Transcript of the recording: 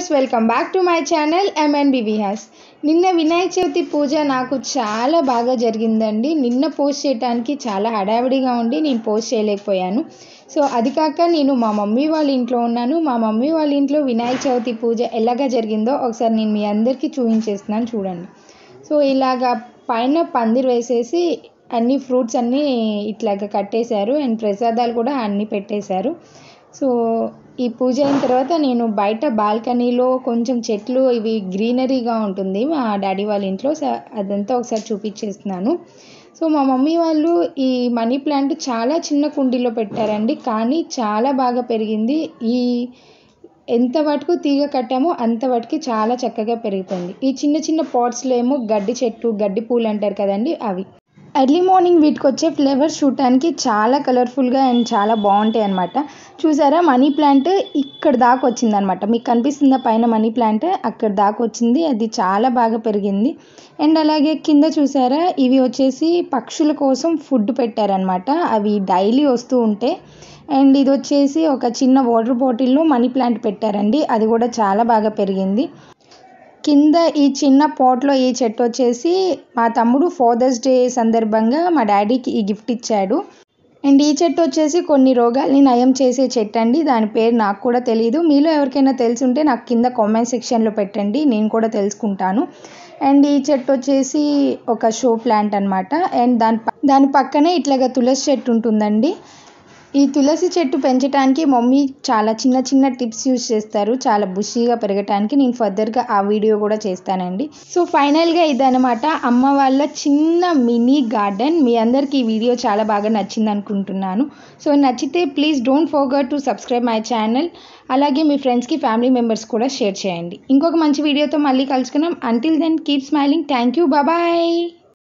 Viewers, welcome back to my channel MNBV హ్యాస్. నిన్న వినాయక చవితి పూజ నాకు చాలా బాగా జరిగిందండి. నిన్న పోస్ట్ చేయడానికి చాలా హడావిడిగా ఉండి నేను పోస్ట్ చేయలేకపోయాను. సో అది కాక నేను మా మమ్మీ వాళ్ళ ఇంట్లో ఉన్నాను. మా మమ్మీ వాళ్ళ ఇంట్లో వినాయక చవితి పూజ ఎలాగా జరిగిందో ఒకసారి నేను మీ అందరికీ చూపించేస్తున్నాను, చూడండి. సో ఇలాగా పైన పందిరి వేసేసి అన్ని ఫ్రూట్స్ అన్నీ ఇట్లాగా కట్టేశారు అండ్ ప్రసాదాలు కూడా అన్నీ పెట్టేశారు. సో ఈ పూజ అయిన తర్వాత నేను బయట బాల్కనీలో కొంచెం చెట్లు ఇవి గ్రీనరీగా ఉంటుంది మా డాడీ వాళ్ళ ఇంట్లో. అదంతా ఒకసారి చూపించేస్తున్నాను. సో మా మమ్మీ వాళ్ళు ఈ మనీ ప్లాంట్ చాలా చిన్న కుండీలో పెట్టారండి, కానీ చాలా బాగా పెరిగింది. ఎంత వరకు తీగ కట్టామో అంతవరకు చాలా చక్కగా పెరిగిపోయింది. ఈ చిన్న చిన్న పాట్స్లో ఏమో గడ్డి చెట్టు, గడ్డి పూలు అంటారు కదండి, అవి. ఎర్లీ మార్నింగ్ వీటికి వచ్చే ఫ్లేవర్స్ చూడటానికి చాలా కలర్ఫుల్గా అండ్ చాలా బాగుంటాయి అన్నమాట. చూసారా, మనీ ప్లాంట్ ఇక్కడ దాకా వచ్చింది అనమాట. మీకు కనిపిస్తుందా పైన మనీ ప్లాంట్ అక్కడ దాకా వచ్చింది. అది చాలా బాగా పెరిగింది. అండ్ అలాగే కింద చూసారా, ఇవి వచ్చేసి పక్షుల కోసం ఫుడ్ పెట్టారనమాట. అవి డైలీ వస్తూ ఉంటాయి. అండ్ ఇది వచ్చేసి ఒక చిన్న వాటర్ బాటిల్లో మనీ ప్లాంట్ పెట్టారండి, అది కూడా చాలా బాగా పెరిగింది. కింద ఈ చిన్న పాట్లో ఈ చెట్టు వచ్చేసి మా తమ్ముడు ఫాదర్స్ డే సందర్భంగా మా డాడీకి ఈ గిఫ్ట్ ఇచ్చాడు. అండ్ ఈ చెట్టు వచ్చేసి కొన్ని రోగాల్ని నయం చేసే చెట్టు అండి. దాని పేరు నాకు కూడా తెలియదు. మీలో ఎవరికైనా తెలుసుంటే నాకు కింద కామెంట్ సెక్షన్లో పెట్టండి, నేను కూడా తెలుసుకుంటాను. అండ్ ఈ చెట్టు వచ్చేసి ఒక షో ప్లాంట్ అనమాట. అండ్ దాని పక్కనే ఇట్లాగా తులసి చెట్టు ఉంటుందండి. ఈ తులసి చెట్టు పెంచడానికి మమ్మీ చాలా చిన్న చిన్న టిప్స్ యూజ్ చేస్తారు, చాలా బుషీగా పెరగటానికి. నేను ఫర్దర్గా ఆ వీడియో కూడా చేస్తానండి. సో ఫైనల్గా ఇదనమాట అమ్మ వాళ్ళ చిన్న మినీ గార్డెన్. మీ అందరికీ ఈ వీడియో చాలా బాగా నచ్చింది అనుకుంటున్నాను. సో నచ్చితే please don't forget to subscribe my channel. అలాగే మీ ఫ్రెండ్స్కి, ఫ్యామిలీ మెంబర్స్ కూడా షేర్ చేయండి. ఇంకొక మంచి వీడియోతో మళ్ళీ కలుసుకున్నాం. Until then keep smiling. Thank you, bye.